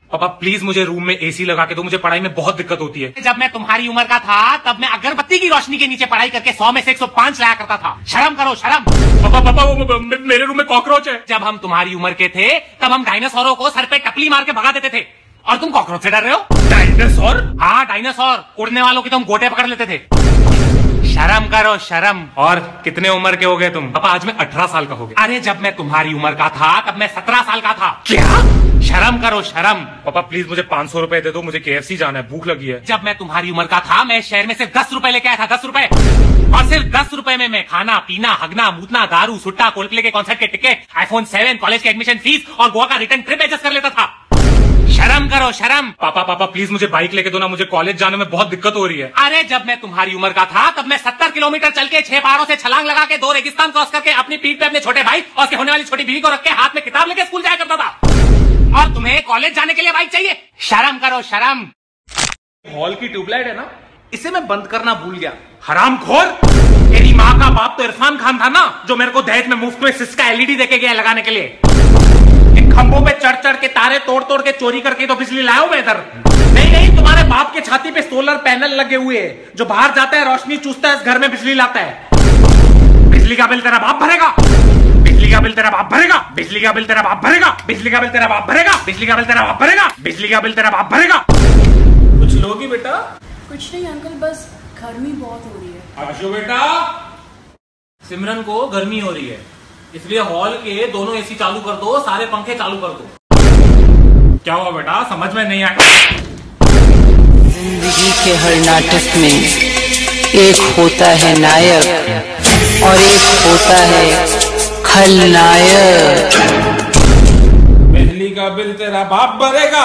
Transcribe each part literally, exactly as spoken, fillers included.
पापा प्लीज मुझे रूम में एसी लगा के दो, मुझे पढ़ाई में बहुत दिक्कत होती है। जब मैं तुम्हारी उम्र का था तब मैं अगरबत्ती की रोशनी के नीचे पढ़ाई करके सौ में से एक सौ पाँच लाया करता था। शर्म करो शर्म। पापा पापा वो मेरे रूम में कॉकरोच है। जब हम तुम्हारी उम्र के थे तब हम डायनासोरों को सर पे टपली मार के भगा देते थे, और तुम कॉकरोच से डर रहे हो? डायनासोर? हाँ डायनासोर, उड़ने वालों की तुम गोटे पकड़ लेते थे। शर्म करो शर्म। और कितने उम्र के हो गए तुम? पापा आज मैं अठारह साल का हो गया। अरे जब मैं तुम्हारी उम्र का था तब मैं सत्रह साल का था। क्या? शर्म करो शर्म। पापा प्लीज मुझे पाँच सौ रुपए दे दो, मुझे केएफसी जाना है, भूख लगी है। जब मैं तुम्हारी उम्र का था मैं शहर में सिर्फ दस रुपए लेके आया था, दस रुपए, और सिर्फ दस रुपए में मैं खाना पीना हगना मूतना दारू सुट्टा कोल्डप्ले के कॉन्सर्ट के टिकट आईफोन सेवन कॉलेज के एडमिशन फीस और गोवा का रिटर्न ट्रिप एडजस्ट कर लेता था। शर्म करो शर्म। पापा पापा प्लीज मुझे बाइक लेके दो ना, मुझे कॉलेज जाने में बहुत दिक्कत हो रही है। अरे जब मैं तुम्हारी उम्र का था तब मैं सत्तर किलोमीटर चल के छह पहाड़ों से छलांग लगा के दो रेगिस्तान क्रॉस करके अपनी पीठ पे अपने छोटे भाई और उसके होने वाली छोटी बीवी को रख के हाथ में किताब लेके स्कूल जाया करता था, और तुम्हें कॉलेज जाने के लिए बाइक चाहिए? शर्म करो शर्म। हॉल की ट्यूबलाइट है ना, इसे मैं बंद करना भूल गया। हरामखोर। तेरी माँ का बाप तो इरफान खान था ना, जो मेरे को दहेज में मुफ्त में सिस्का एलईडी देके गया लगाने के लिए। खंभों पे चढ़ चढ़ के तारे तोड़ तोड़ के चोरी करके तो बिजली लाया हूं मैं इधर। नहीं नहीं, तुम्हारे बाप के छाती पे सोलर पैनल लगे हुए हैं, जो बाहर जाता है रोशनी चूसता है, इस घर में बिजली लाता है। बिजली का बिल तेरा बाप भरेगा, बिजली का बिल तेरा बाप भरेगा, बिजली का बिल तेरा बाप भरेगा, बिजली का बिल तेरा बाप भरेगा, बिजली का बिल तेरा बाप भरेगा, बिजली का बिल तेरा बाप भरेगा। कुछ लोगी बेटा? कुछ नहीं अंकल, बस गर्मी बहुत हो रही है। आशु बेटा, सिमरन को गर्मी हो रही है, इसलिए हॉल के दोनों एसी चालू कर दो, सारे पंखे चालू कर दो। क्या हुआ बेटा, समझ में नहीं आया? जिंदगी के हर नाटक में एक होता है नायक और एक होता है खलनायक। बिजली का बिल तेरा बाप भरेगा।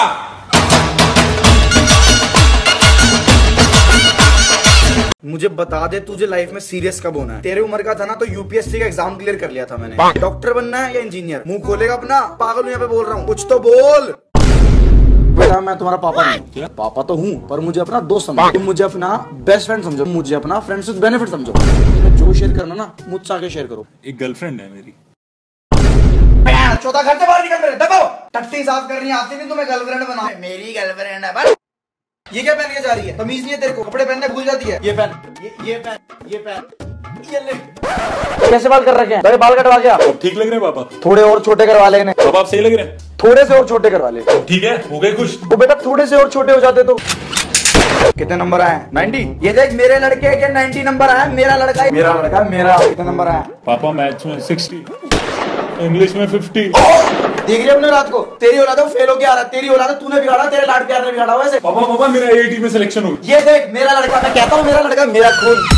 मुझे बता दे, तुझे लाइफ में सीरियस कब होना है? तेरे उम्र का था ना तो यूपीएससी का एग्जाम क्लियर कर लिया था मैंने। डॉक्टर बनना है या इंजीनियर? मुंह खोलेगा अपना? पागल हूं यहाँ पे बोल रहा हूँ, कुछ तो बोल। बेटा मैं तुम्हारा पापा नहीं हूँ, पापा तो हूँ पर मुझे अपना दोस्त समझो, तुम मुझे अपना बेस्ट फ्रेंड समझो, मुझे अपना फ्रेंड्स विद बेनिफिट समझो। जो शेयर करना ना मुझसे आके शेयर करो। एक गर्लफ्रेंड है मेरी। चौथा घर से बाहर निकल मेरे, दबाओ। टट्टी साफ करनी आती नहीं तुम्हें, गर्लफ्रेंड बना। मेरी गर्लफ्रेंड है बस। ये क्या पहन के जा रही है? तमीज नहीं है तेरे को? कपड़े पहनने भूल जाती है। ये पहन, ये ये पहन, ये पहन, ये ले। कैसे बाल कर रखे हैं? अरे बाल कटवा के आ। ठीक लग रहे हैं पापा? थोड़े और छोटे करवा लेने। पापा आप सही लग रहे हैं? थोड़े से और छोटे करवा ले। ठीक है, हो गए खुश? तो बेटा थोड़े से और छोटे हो जाते तो। कितने नंबर आए? नब्बे। ये देख मेरे लड़के के नब्बे नंबर आए, मेरा लड़का है। मेरा लड़का मेरा कितने नंबर आए? पापा मैथ्स में साठ, इंग्लिश में पचास। देख रही अपने रात को, तेरी औलाद फेल होके आ रहा है, तेरी औलाद तूने बिगाड़ा, तेरे लाड प्यार ने बिगाड़ा वैसे। पापा पापा मेरा एटी में सिलेक्शन हो गया। ये देख मेरा लड़का, मैं कहता हूँ मेरा लड़का, मेरा खून।